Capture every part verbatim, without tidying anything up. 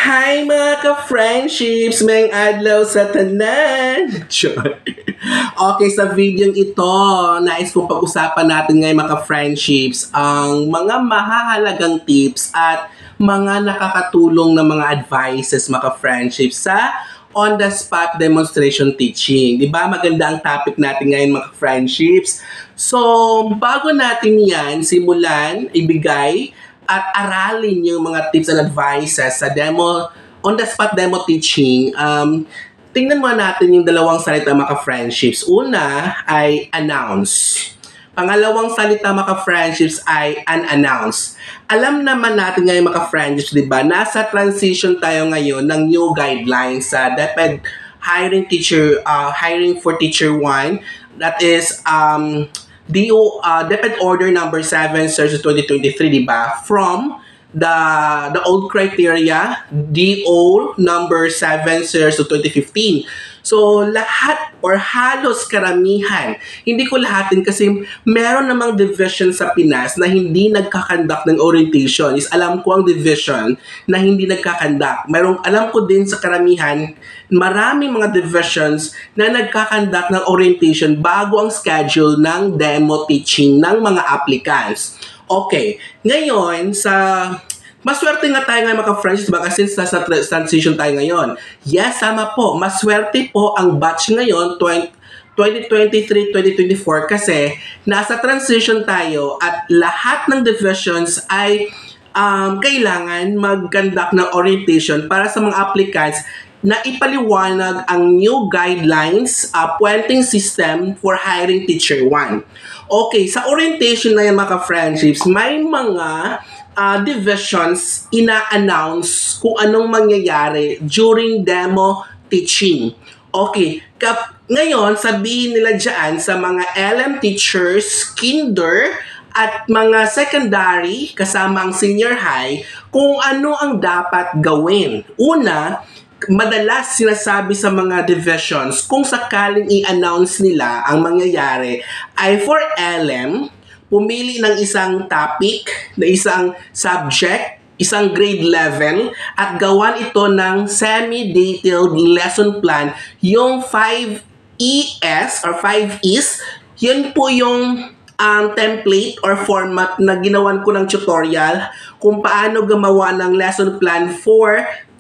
Hi mga ka-friendships! Mayang adlaw sa tanan! Sure. Okay, sa video ito, nais kong pag-usapan natin ngayon mga ka-friendships ang mga mahahalagang tips at mga nakakatulong na mga advices mga ka-friendships sa on-the-spot demonstration teaching. Di ba? Maganda ang topic natin ngayon mga friendships. So, bago natin yan simulan, ibigay at aralin yung mga tips and advices sa demo, on-the-spot demo teaching, um, tingnan mo natin yung dalawang salita mga friendships. Una ay announce. Pangalawang salita mga friendships ay unannounce. Alam naman natin ngayon mga friendships, di ba? Nasa transition tayo ngayon ng new guidelines sa DepEd hiring teacher, uh, hiring for teacher one. That is, um, D O, uh, DepEd Order number seven series twenty twenty-three, di ba? From the the old criteria, D O number seven series twenty fifteen. So, lahat or halos karamihan, hindi ko lahatin kasi meron namang division sa Pinas na hindi nagkakandak ng orientation. Is alam ko ang division na hindi nagkakandak. Merong alam ko din sa karamihan, maraming mga divisions na nagkakandak ng orientation bago ang schedule ng demo teaching ng mga applicants. Okay, ngayon sa maswerte nga tayo ngayon mga friends, diba? Kasi sa, sa transition tayo ngayon. Yes, sama po. Maswerte po ang batch ngayon, twenty twenty-three twenty twenty-four, kasi nasa transition tayo at lahat ng divisions ay um, kailangan mag-conduct ng orientation para sa mga applicants na ipaliwanag ang new guidelines, uh, pointing system for hiring teacher one. Okay, sa orientation na yan mga friendships, may mga Uh, divisions ina-announce kung anong mangyayari during demo teaching. Okay, kap ngayon sabihin nila dyan sa mga L M teachers, kinder, at mga secondary kasama ang senior high kung ano ang dapat gawin. Una, madalas sinasabi sa mga divisions kung sakaling i-announce nila ang mangyayari ay for L M, pumili ng isang topic, na isang subject, isang grade level, at gawan ito ng semi-detailed lesson plan, yung five E S or five E's. Yun po yung um, template or format na ginawan ko ng tutorial kung paano gumawa ng lesson plan for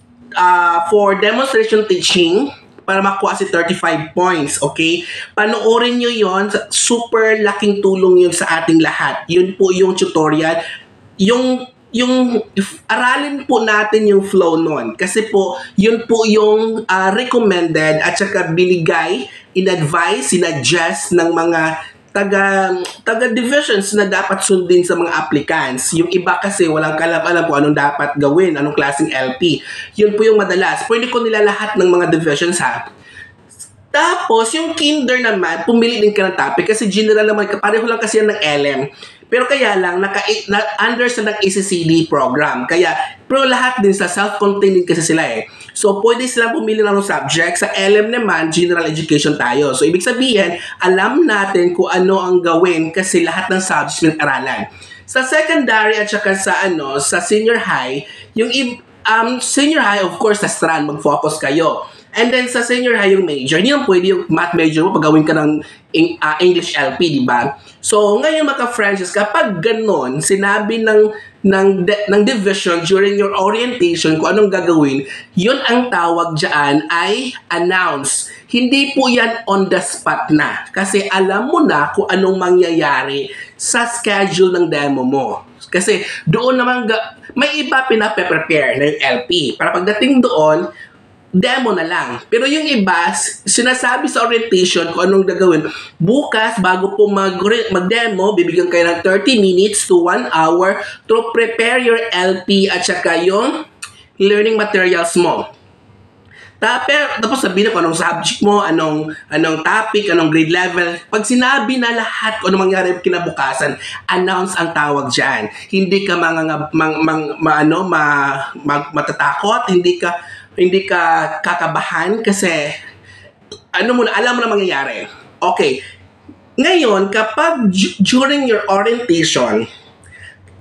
uh, for demonstration teaching para makuha si thirty-five points, okay? Panoorin nyo yon, super laking tulong yun sa ating lahat. Yun po yung tutorial. Yung, yung, aralin po natin yung flow nun. Kasi po, yun po yung uh, recommended at saka binigay, in-advise, in-adjust ng mga taga taga divisions na dapat sundin sa mga applicants. Yung iba kasi walang kalam-alam kung anong dapat gawin, anong klaseng L P. Yun po yung madalas. Pwede ko nila lahat ng mga divisions ha. Tapos, yung kinder naman, pumili din ka ng topic kasi general naman, pareho lang kasi yan ng L M. Pero kaya lang, naka, na, under sa ng A C C D program. Kaya, pero lahat din sa self-contained kasi sila eh. So, pwede silang pumili ng subject. Sa L M naman, general education tayo. So, ibig sabihin, alam natin kung ano ang gawin kasi lahat ng subjects ng aralan. Sa secondary at saka sa ano, sa senior high, yung um, senior high, of course, sa strand, mag-focus kayo. And then sa senior high yung major, hindi naman pwede yung math major mo pag gawin ka ng uh, English L P, di ba? So, ngayon mga friends, kapag ganon, sinabi ng, ng, de, ng division during your orientation kung anong gagawin, yun ang tawag dyan ay announce. Hindi po yan on the spot na. Kasi alam mo na kung anong mangyayari sa schedule ng demo mo. Kasi doon naman, ga, may iba pinape-prepare na yung L P. Para pagdating doon, demo na lang. Pero yung iba, sinasabi sa orientation kung anong gagawin. Bukas, bago po mag- mag-demo, bibigyan kayo ng thirty minutes to one hour to prepare your L P at saka yung learning materials mo. Tapos, tapos sabihin na kung anong subject mo, anong, anong topic, anong grade level. Pag sinabi na lahat kung anong mangyari kinabukasan, announce ang tawag dyan. Hindi ka mga, mang, mang, ma, ano, ma, mag, matatakot, hindi ka hindi ka kakabahan kasi ano mo na, alam mo na mangyayari. Okay. Ngayon, kapag during your orientation,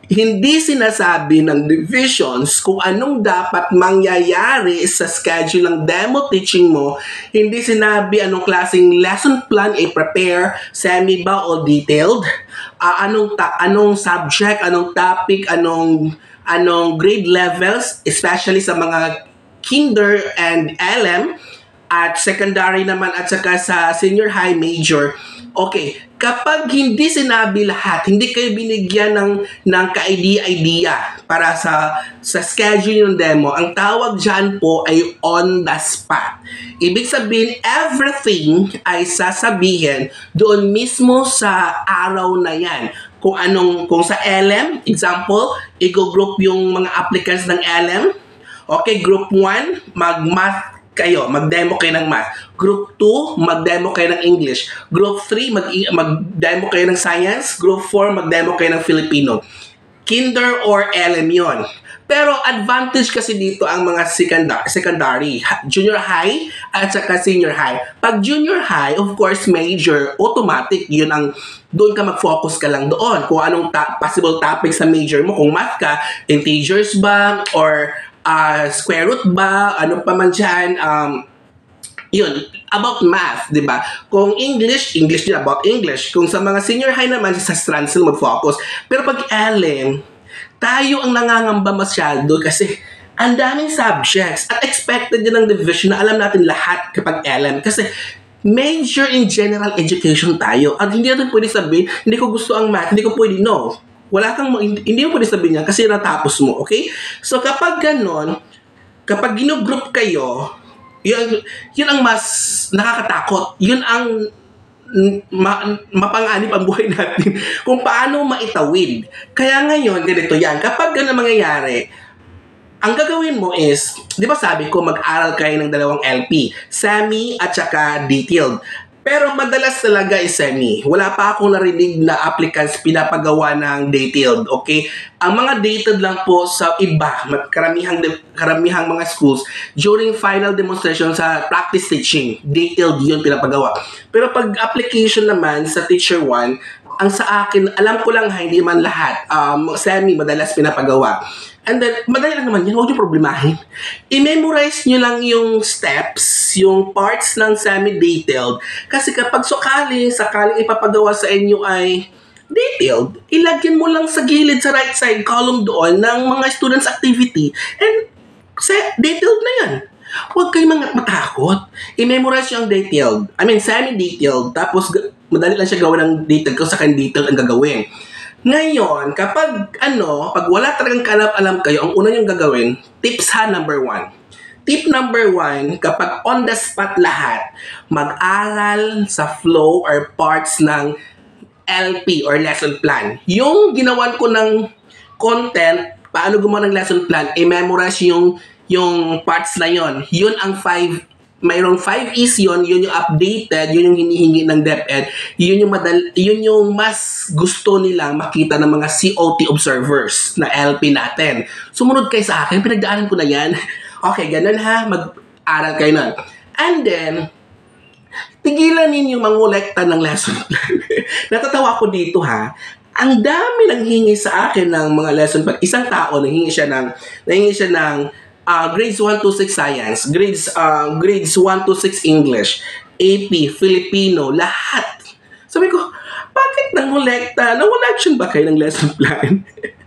Hindi sinasabi ng divisions kung anong dapat mangyayari sa schedule ng demo teaching mo. Hindi sinabi anong klaseng lesson plan i-prepare, semi ba o detailed. Uh, anong ta- anong subject, anong topic, anong anong grade levels, especially sa mga kinder and L M at secondary naman at saka sa senior high major. Okay, kapag hindi sinabi lahat, hindi kayo binigyan ng ng ka-idea-idea para sa sa schedule ng demo, ang tawag diyan po ay on the spot. Ibig sabihin, everything ay sasabihin doon mismo sa araw na yan. Kung anong kung sa L M, example, i-group yung mga applicants ng L M. Okay, group one, mag-math kayo, mag-demo kayo ng math. Group two, mag-demo kayo ng English. Group three, mag- mag-demo kayo ng science. Group four, mag-demo kayo ng Filipino. Kinder or L M yon. Pero advantage kasi dito ang mga secondary, secondary, junior high at saka senior high. Pag junior high, of course, major, automatic, yun ang doon ka mag-focus ka lang doon. Kung anong ta- possible topic sa major mo. Kung math ka, integers ba, or Uh, square root ba, ano pa man dyan, um, yun, about math, di ba? Kung English, English din about English. Kung sa mga senior high naman, sa strands na mag-focus. Pero pag L M, tayo ang nangangamba masyado kasi ang daming subjects at expected yun ng division na alam natin lahat kapag L M. Kasi major in general education tayo. At hindi natin pwede sabihin, hindi ko gusto ang math, hindi ko pwede, no. Wala kang, hindi mo pwede sabihin yan kasi natapos mo, okay? So kapag ganon, kapag ginugroup kayo, yun, yun ang mas nakakatakot. Yun ang ma, mapanganib ang buhay natin kung paano maitawid. Kaya ngayon, ganito yan. Kapag ganon mangyayari, ang gagawin mo is, di ba sabi ko, mag-aral kayo ng dalawang L P, semi at saka detailed. Pero madalas talaga is semi. Wala pa akong narinig na applicants pinapagawa ng detailed, okay? Ang mga detailed lang po sa iba, karamihang, karamihang mga schools, during final demonstration sa practice teaching, detailed yun pinapagawa. Pero pag application naman sa teacher one, ang sa akin, alam ko lang ha, hindi man lahat, um, semi madalas pinapagawa. And then, madali lang naman yun, huwag yung problemahin. I-memorize nyo lang yung steps, yung parts ng semi-detailed. Kasi kapag sakaling, sakaling ipapagawa sa inyo ay detailed, ilagyan mo lang sa gilid, sa right side column doon ng mga students' activity. And sa detailed na yan. Huwag kayong mga matakot. I-memorize nyo ang detailed. I mean, semi-detailed. Tapos, madali lang siya gawin ng detailed kung saan detailed ang gagawin. Ngayon, kapag ano, pag wala talagang kalap-alam kayo, ang una niyong gagawin, tips ha, number one. Tip number one, kapag on the spot lahat, mag-aral sa flow or parts ng L P or lesson plan. Yung ginawan ko ng content, paano gumawa ng lesson plan, i-memorize yung, yung parts na yon. Yun ang five mayroong five is yun, yun yung updated, yun yung hinihingi ng DepEd, yun yung, madal, yun yung mas gusto nilang makita ng mga C O T observers na L P natin. Sumunod kayo sa akin, pinagdaanan ko na yan. Okay, ganun ha, mag-aral kayo nun. And then, tigilan ninyo mangolekta ng lesson plan. Natatawa ko dito ha, ang dami nang hingi sa akin ng mga lesson plan. Isang tao, nanghingi siya ng, nanghingi siya ng Uh, grades one to six science, grades uh, grades one to six English, A P, Filipino, lahat. Sabi ko, bakit nangolekta? Nangolektion ba kayo ng lesson plan?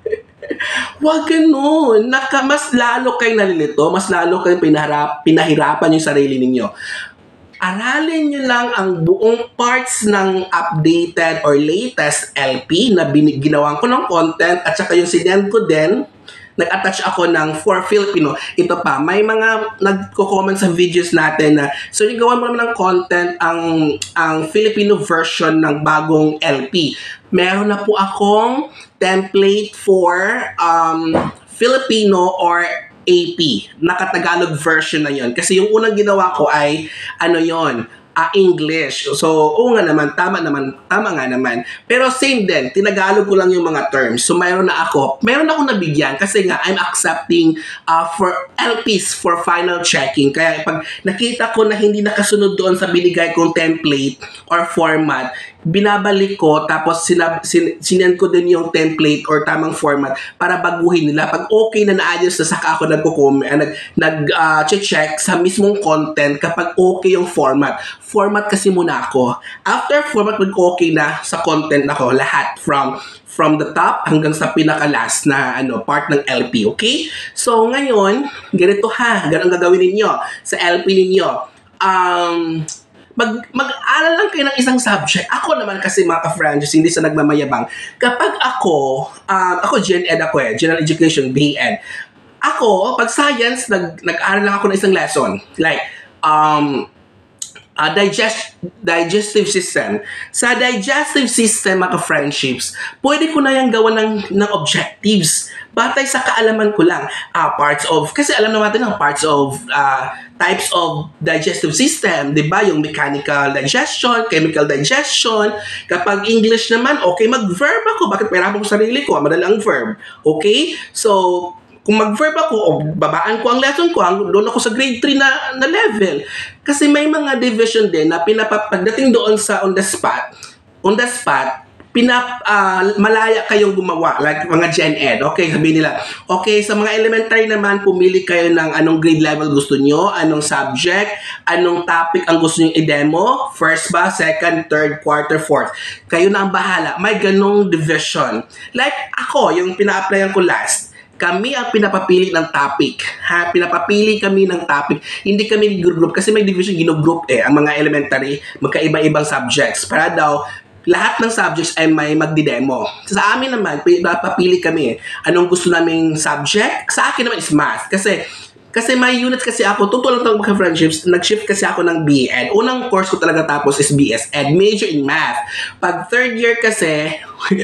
Wag ganun. Naka, mas lalo kayo nalilito, mas lalo kayo pinahirap, pinahirapan yung sarili ninyo. Aralin nyo lang ang buong parts ng updated or latest L P na bin- ginawan ko ng content at saka yung sinend ko din. Nag-attach ako ng for Filipino. Ito pa, may mga nagko-comment sa videos natin na, so yung gawa mo naman ng content ang, ang Filipino version ng bagong L P. Meron na po akong template for um, Filipino or A P. Naka-Tagalog version na yon. Kasi yung unang ginawa ko ay, ano yon Uh, English. So, oo nga naman, tama naman, tama nga naman. Pero same din, tinagalog ko lang yung mga terms. So, mayroon na ako, mayroon ako nabigyan kasi nga, I'm accepting uh, for L Ps for final checking. Kaya pag nakita ko na hindi nakasunod doon sa binigay kong template or format, binabalik ko, tapos sinab, sin, sinend ko din yung template or tamang format para baguhin nila. Pag okay na naayos na, saka ako nagko-comment, uh, nag, nag uh, check sa mismong content kapag okay yung format. Format kasi muna ako. After format, pag okay na sa content ako, lahat from from the top hanggang sa pinaka-last na ano part ng L P, okay? So, ngayon, ganito ha, ganun gagawin ninyo sa L P ninyo. Um, mag, mag-aral lang kayo ng isang subject. Ako naman kasi mga ka-friends, hindi sa nagmamayabang. Kapag ako, um, ako Gen Ed ako eh, General Education, B Ed. Ako, pag science, nag, nag-aral lang ako ng isang lesson. Like, um, Uh, digest, digestive system. Sa digestive system, mga friendships, pwede ko na yung gawa ng, ng objectives. Batay sa kaalaman ko lang. Uh, parts of, kasi alam naman natin ang parts of, uh, types of digestive system. Diba? Yung mechanical digestion, chemical digestion. Kapag English naman, okay, mag-verb ako. Bakit pahirapan ko sarili ko? Madali ang verb. Okay? So, kung mag-verb ako, o babaan ko ang lesson ko, doon ako sa grade three na, na level. Kasi may mga division din na pinapagdating doon sa on the spot, on the spot, pinap, uh, malaya kayong gumawa, like mga Gen Ed. Okay, sabihin nila, okay, sa mga elementary naman, pumili kayo ng anong grade level gusto nyo, anong subject, anong topic ang gusto nyo i-demo, first ba, second, third, quarter, fourth. Kayo na ang bahala. May ganong division. Like ako, yung pina-applyan ko last, kami ang pinapapili ng topic. Ha? Pinapapili kami ng topic. Hindi kami group kasi may division ginugroup eh. Ang mga elementary, magkaiba-ibang subjects. Para daw, lahat ng subjects ay may magdi-demo. Sa amin naman, pinapapili kami. Anong gusto naming subject? Sa akin naman is math. Kasi, kasi may units kasi ako, totoo lang mga friendships, nag-shift kasi ako ng B Ed. Unang course ko talaga tapos is B S Ed, major in math. Pag third year kasi,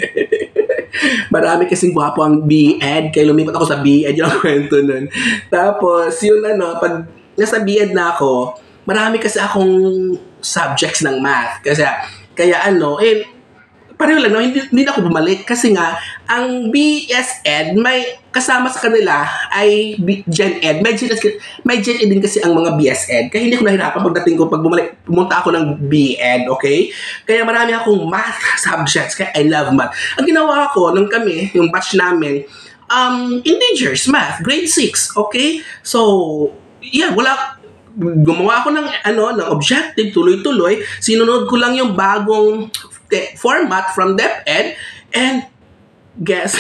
marami kasing gwapo ang B Ed, kaya lumipat ako sa B Ed, yung kwento nun. Tapos, yun ano, pag nasa B Ed na ako, marami kasi akong subjects ng math. Kasi, kaya ano, eh, pareho lang, no? hindi, hindi na ako bumalik. Kasi nga, ang B S Ed, may kasama sa kanila ay B, Gen Ed. May Gen Ed, may Gen Ed din kasi ang mga B S Ed. Kaya hindi ko nahirapan pagdating ko, pag bumalik, pumunta ako ng B Ed, okay? Kaya marami akong math subjects, kaya I love math. Ang ginawa ko, nung kami, yung batch namin, um, integers, math, grade six, okay? So, yeah, wala, gumawa ako ng, ano, ng objective, tuloy-tuloy, sinunod ko lang yung bagong format from DepEd, and guess,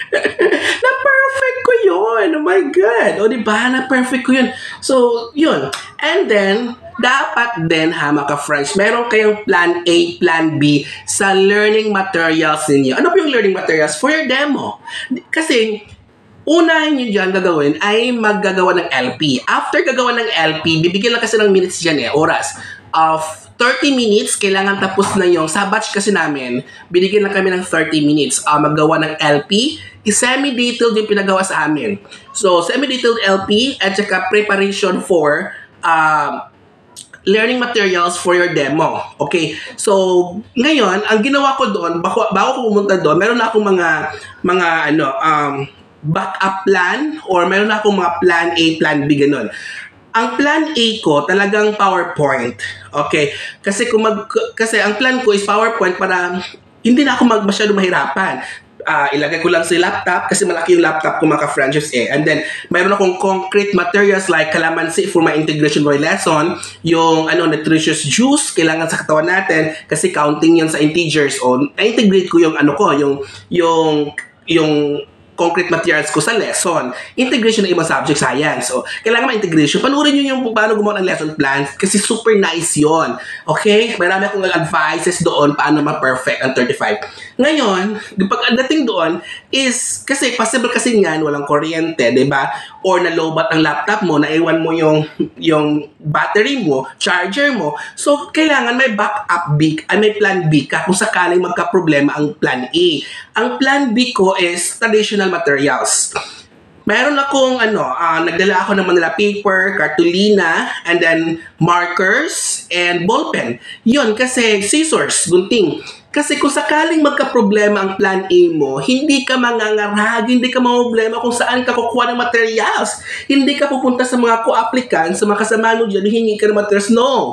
na-perfect ko yun. Oh my God. O diba, na-perfect ko yun. So, yun. And then, dapat din ha, mga friends, meron kayong plan A, plan B sa learning materials ninyo. Ano po yung learning materials? For your demo. Kasi, unahin nyo dyan gagawin ay maggagawa ng L P. After gagawa ng L P, bibigyan lang kasi ng minutes dyan eh, oras. Of thirty minutes, kailangan tapos na yung, sa batch kasi namin, binigyan lang kami ng thirty minutes uh, maggawa ng L P. Semi-detailed yung pinagawa sa amin. So, semi-detailed L P at saka preparation for uh, learning materials for your demo. Okay? So, ngayon, ang ginawa ko doon, bago, bago ko pumunta doon, meron na akong mga, mga ano, um, backup plan or meron na akong mga plan A, plan B, ganun. Ang plan A ko talagang PowerPoint. Okay? Kasi kung mag kasi ang plan ko is PowerPoint para hindi na ako mag masyado mahirapan. Uh, ilagay ko lang sa laptop kasi malaki yung laptop ko mga friendships eh. And then mayroon akong concrete materials like calamansi for my integration boy lesson, yung ano nutritious juice kailangan sa katawan natin kasi counting yun sa integers o na-integrate ko yung ano ko, yung yung yung concrete materials ko sa lesson. Integration ng ibang subject, science. So, kailangan ma-integration. Panurin nyo yung paano gumawa ng lesson plan kasi super nice yon. Okay? Marami akong advices doon paano ma-perfect ang thirty-five. Ngayon, pagdating doon is, kasi possible kasi yan, walang kuryente, diba? Or na-lowbat ang laptop mo, naiwan mo yung, yung battery mo, charger mo. So, kailangan may backup B, ay may plan B ka kung sakaling magka-problema ang plan A. Ang plan B ko is traditional materials. Meron akong ano, uh, nagdala ako ng Manila paper, cartolina, and then markers and ballpen. Yun, kasi scissors, gunting. Kasi kung sakaling magka-problema ang plan A mo, hindi ka mangangarag, hindi ka mamroblema kung saan ka kukuha ng materials. Hindi ka pupunta sa mga co-applicants, sa mga kasama mo dyan, hingi ka ng materials. No.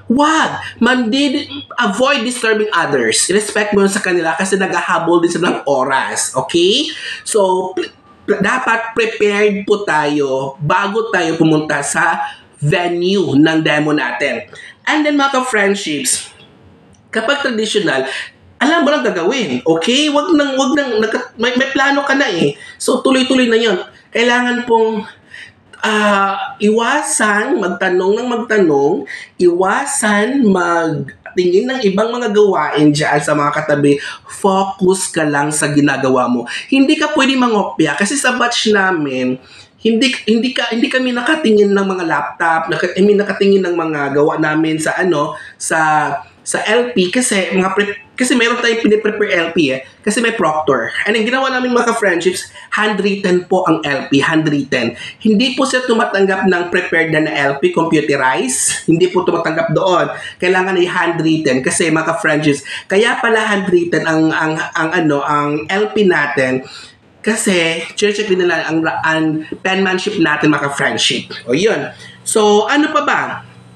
wag! Mandi, avoid disturbing others. Respect mo yun sa kanila kasi naghahabol din sila ng oras. Okay? So, pl- pl- dapat prepared po tayo bago tayo pumunta sa venue ng demo natin. And then mga ka-friendships, kapag traditional, alam mo lang gagawin. Okay? Wag nang, wag nang, nag- may, may plano ka na eh. So, tuloy-tuloy na yun. Kailangan pong uh, iwasan magtanong ng magtanong, iwasan magtingin ng ibang mga gawain dyan sa mga katabi, focus ka lang sa ginagawa mo. Hindi ka pwede mangopya kasi sa batch namin, hindi hindi ka hindi kami nakatingin ng mga laptop, naka, I mean, nakatingin ng mga gawa namin sa ano, sa sa L P kasi mga pre- kasi meron tayong piniprepare L P eh kasi may proctor. And ang ginawa namin mga ka-friendships, handwritten po ang L P, handwritten. Hindi po siya tumatanggap ng prepared na na L P, computerized. Hindi po tumatanggap doon. Kailangan ay handwritten kasi mga ka-friendships. Kaya pala handwritten ang ang ang ano, ang L P natin kasi check din nila ang, ang penmanship natin mga ka-friendship. O yun. So ano pa ba?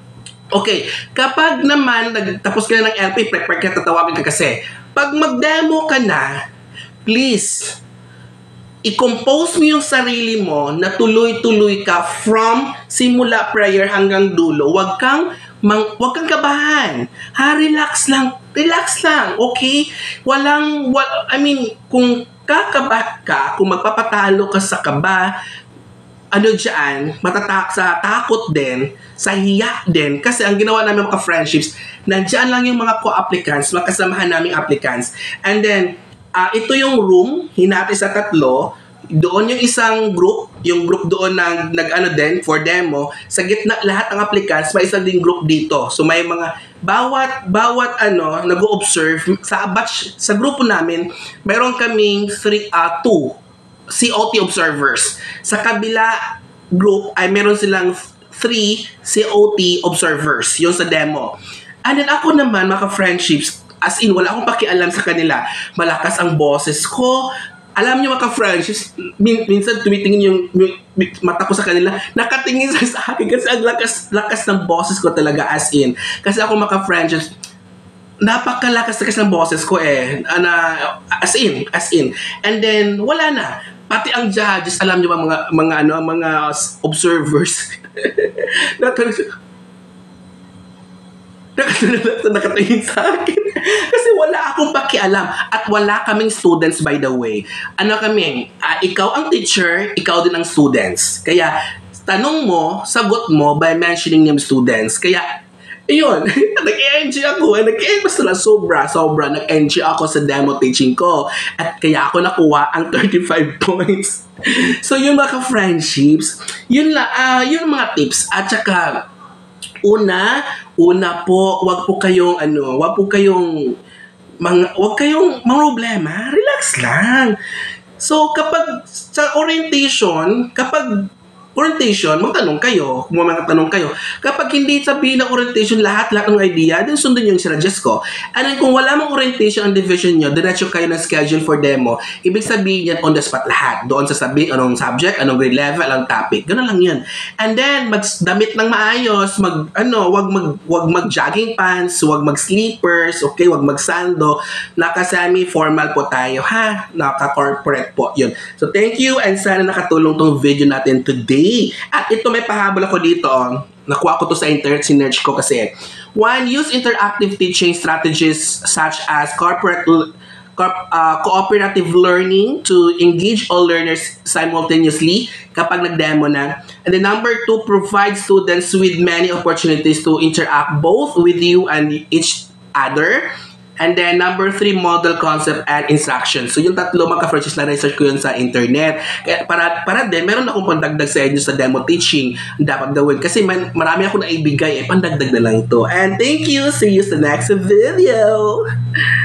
Okay, kapag naman nagtapos ka na ng L P, prepare ka, tatawagin ka kasi. Pag mag-demo ka na, please, i-compose mo yung sarili mo na tuloy-tuloy ka from simula prayer hanggang dulo. Huwag kang, mang, huwag kang kabahan. Ha, relax lang. Relax lang, okay? Walang, wal, I mean, kung kakabahan ka, kung magpapatalo ka sa kaba, ano dyan, matatak sa takot din, sa hiya din. Kasi ang ginawa namin mga friendships, nandyan lang yung mga co-applicants, mga kasamahan naming applicants. And then, uh, ito yung room, hinati sa tatlo. Doon yung isang group, yung group doon na nag-ano din, for demo. Sa gitna, lahat ng applicants, may isang din group dito. So may mga, bawat, bawat ano, nag-o-observe, sa batch, sa grupo namin, mayroon kaming three, uh, two, C O T observers. Sa kabila group ay meron silang three C O T observers. Yung sa demo. And then ako naman, mga friendships, as in, wala akong pakialam sa kanila. Malakas ang boses ko. Alam niyo mga friendships, min- minsan tumitingin yung, yung mata ko sa kanila, nakatingin sa, sa akin kasi ang lakas, lakas ng boses ko talaga as in. Kasi ako mga friendships, napakalakas-lakas ng boses ko eh. Na, as in, as in. And then, wala na. Pati ang judges, alam niyo ba mga mga ano, mga observers. Nakatingin sa akin. Kasi wala akong pakialam at wala kaming students by the way. Ano kami, uh, ikaw ang teacher, ikaw din ang students. Kaya tanong mo, sagot mo by mentioning yung students. Kaya ayun, nag-E N G ako. Nag-E N G basta lang sobra, sobra. Nag-E N G ako sa demo teaching ko. At kaya ako nakuha ang thirty-five points. So, yung mga friendships, yun lang, uh, yun mga tips. At saka, una, una po, wag po kayong, ano, wag po kayong, mga, wag kayong mga problema. Relax lang. So, kapag sa orientation, kapag orientation, magtanong kayo, kung may mga tanong kayo. Kapag hindi sabihin ng orientation lahat-lahat ng idea, then sundin yung sinuggest ko. And then kung wala mang orientation ang division nyo, diretso kayo ng schedule for demo, ibig sabihin yan on the spot lahat. Doon sasabihin anong subject, anong grade level, anong topic. Ganun lang yun. And then, magdamit ng maayos, mag, ano, wag mag, wag mag-jogging pants, wag mag-sleepers, okay, wag mag-sando. Naka-semi-formal po tayo, ha? Naka-corporate po yun. So, thank you and sana nakatulong tong video natin today. At ito may pahabol ako dito. Oh. Nakuha ko to sa internet, sinerge ko kasi. One, use interactive teaching strategies such as corporate corp, uh, cooperative learning to engage all learners simultaneously kapag nag-demo na. And then number two, provide students with many opportunities to interact both with you and each other. And then, number three, model concept and instruction. So, yung tatlo, magka-franchise na research ko yun sa internet. Kaya, para, para din, meron akong pandagdag sa inyo sa demo teaching dapat gawin. Kasi man, marami ako na ibigay, eh, pandagdag na lang to. And thank you! See you sa next video!